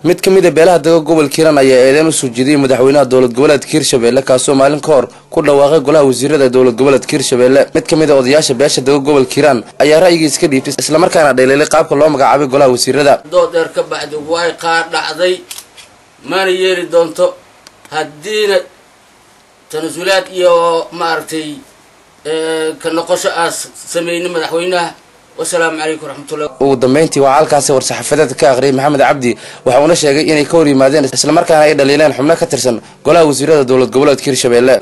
mid kamid ah beelaha daga gobolka Hiiraan ayaa eedeyn u soo jeediyay madaxweynaha dowlad goboleedka Hirshabelle kaasoo maalin ka hor ku dhawaaqay golaha wasiirada dowlad goboleedka Hirshabelle mid kamid ah odayaasha beesha daga gobolka Hiiraan ayaa ra'yigiisa ka dhiibtay isla markaana dheeleelay qaabka loo magacaabay golaha wasiirada doodeer ka baxday way qaar dhacday maana yeeri doonto haddiina tanasulaad iyo maartay ka noqosho aas sameeyay madaxweynaha والسلام عليكم ورحمة الله. ودمينتي وعالكاسي ورصحفدات كأغري محمد عبدي وحنا شيء إني كوري مادين إسلام مركان أي دليلين حملة كترسن قلها وزيرة دولة قبلة هيرشبيله.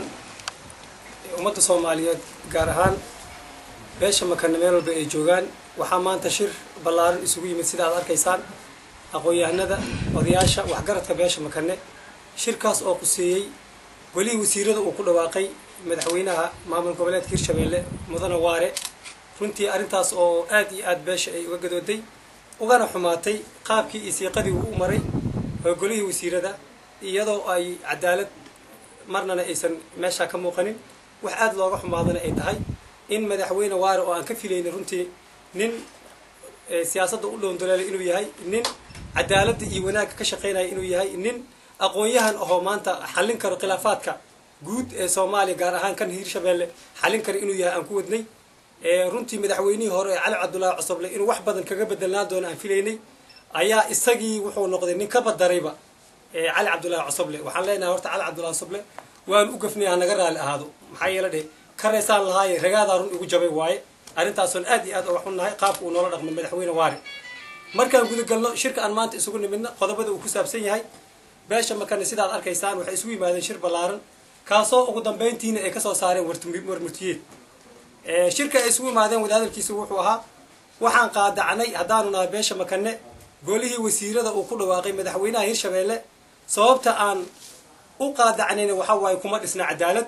ومدة الصومالية جارهان باش مكان ميرو بيجوجان وحمان تشير بلار يسوي من سيد على الكيسان أقوياء هندا وضياشة وحجرت باش مكانه شركة أو قصية قولي وزيرة وكل واقعي مدحوينها معمل قبلة هيرشبيله مدن وارق runtii arintaas oo aad beesha ay uga gadooday ugana xumaatay qaabkii isiiqadii uu maray golihii wasiirada iyadoo ay cadaalad marnana aysan meesha ka muuqanin wax aad looga xumaadana ay tahay in madaxweyne waare oo aan ka filayna runtii nin siyaasadda u dhoondolay inuu yahay nin cadaaladda iyo wanaagga ka shaqeynaya inuu yahay nin aqoon-yahan oo maanta xallin karo khilaafaadka guud ee Soomaaliya gaar ahaan kan Hirshabelle xallin karo inuu yahay aan ku wadnay runtii madaxweynihii hore Cali Cabdullaahi Cosoble inuu wax badan kaga bedelnaan doono aan filaynay ayaa isagii wuxuu noqday nin ka badarayba Cali Cabdullaahi Cosoble waxaan leenahay horta Cali Cabdullaahi Cosoble waan u gafnay naga raali ahaado maxaa yeelay kareysaan lahaay ragaada run ugu jabay waaye arintaas oo aad iyo aad wax u nahay qaabku uu nolol dhaqmo madaxweyne waare markaan guud galno shirka aan maanta isugu nimidna qodobada uu ku saabsan yahay beesha markaan sidaad arkaysaan waxay isugu yimaadeen shir balaaran kaasoo ugu dambeyntiina ay ka soo saareen warmurtiyeed shirka ay isugu yimaadeen wadahadalkiisa wuxuu ahaa waxaan qaadacnay haddaanu nahay beesha makane golihii wasiirada uu ku dhawaaqay madaxweynaha Hirshabelle sababta aan u qaadacnayna waxa waaye kuma dhisna cadaalad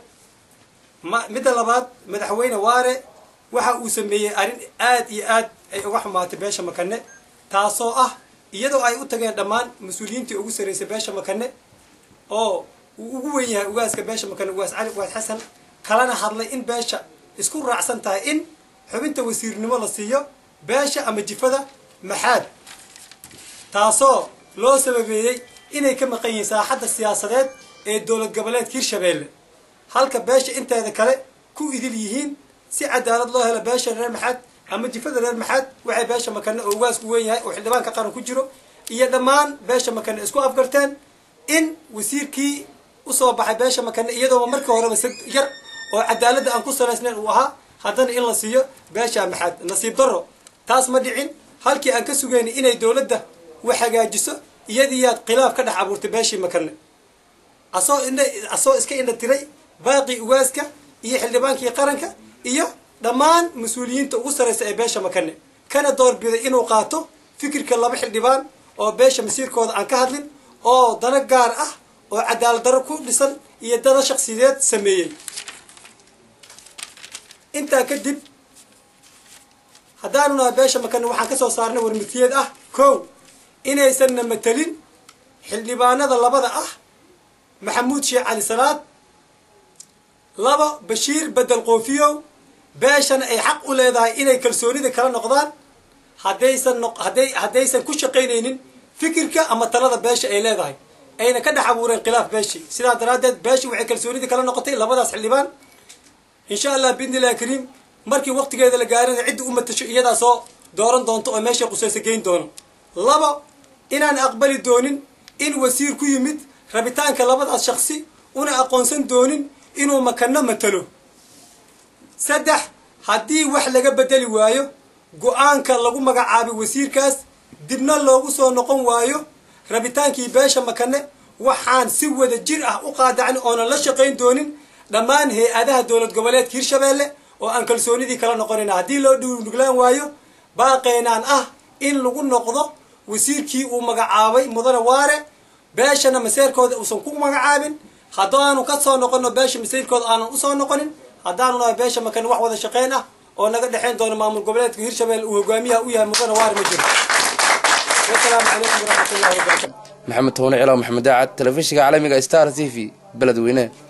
mid labaad madaxweyne waare waxa uu sameeyay arin aad iyo aad ay uga xumaatay beesha makane taasoo ah iyadoo ay u tageen dhammaan mas'uuliyiintii ugu sareysay beesha makane oo ugu weyn yahay ugaaska beesha makane ugaas Cali Waad Xasan kalana hadlay in beesha isku raacsan tahay in xubinta wasiirnimo la siiyo beesha ama jifada maxaad taasoo loo sababeeyay inay ka maqan yihiin saaxadda siyaasadeed ee dowlad goboleedka Hirshabelle halka beesha inteeda kale ku idil yihiin si cadaalad loo helo beesha reer maxaad ama jifada reer maxaad waxay beesha makane oo ugaas ku weyn yahay oo xildhibaanka qaran ku jiro iyo dhammaan beesha makane isku afgarteen in wasiirkii u soo baxay beesha makane iyadoo markii horeba yar oo cadaalada aan ku saleysnayn uu ahaa haddana in la siiyo beesha maxaad nasiib daro taas ma dhicin halkii aan ka sugeyn inay dawladda wax hagaajiso iyadii aad khilaaf ka dhex abuurtay beeshii makane asoo iska indha tiray baaqi ugaaska iyo xildhibaankii qaranka iyo dhammaan mas'uuliyiinta ugu sareysa ee beesha makane kana doorbiday inuu qaato fikirka laba xildhibaan oo beesha masiirkooda aan ka hadlin oo dana gaar ah oo cadaalad daro ku dhisan iyo dana shakhsiyeed sameeyay inta kadib haddaanu nahay beesha makane waxaan ka soo saarnay warmurtiyeed ah kow inaysan matalin xildhibaanada labada ah maxamuud sheekh cali salaad laba bashiir bedel qoofiyow beeshana ay xaq u leedahay inay kalsoonida kala noqdaan haddaysan ku shaqaynaynin fikirka ama talada beesha ay leedahay ayna ka dhex abuureen khilaaf beeshi sidaa daraaddeed beeshi waxay kalsoonida kala noqotay labadaas xildhibaan إن شاء الله بإذن الله الكريم مركي وقت كذا لقارن عد أمة يدا صو دوران دون تو ماشي قصيص جين دون لبا إن أنا أقبل دونين إن وسير كي يمد ربيتان كلابد على الشخصي وأنا أقونسن دونين إنه مكاننا متلو سدح هدي وحلة بدل وايو جوان كلاقو مجا عابي وسير كاس دبنا لاقو صو نقوم وايو ربيتان كي باشا مكاننا وحان سوى الجرأة وقاد عن أنا لا شقين دونين dhammaan hay-adaha dowlad goboleedka Hirshabelle oo aan kalsoonidii kala noqonayna hadii loo dhuglaan waayo baaqeenaan ah in lagu noqdo wasiirkii uu magacaabay mudane waare beeshana maseerkooda uusan ku magacaabin haddaanu ka soo noqono beesha maseerkooda aanan u soo noqonin haddaanu nahay beesha makan wax wada shaqeyn ah oo naga dhaxeen doona maamul goboleedka Hirshabelle uu hogaamiyaha u yahay mudane waare ma jiro assalaamu calaykum wa rahmatullaahi wa barakaatuh maxamed toone cilaw maxamed daacad telefishinka caalamiga Star TV beledweyne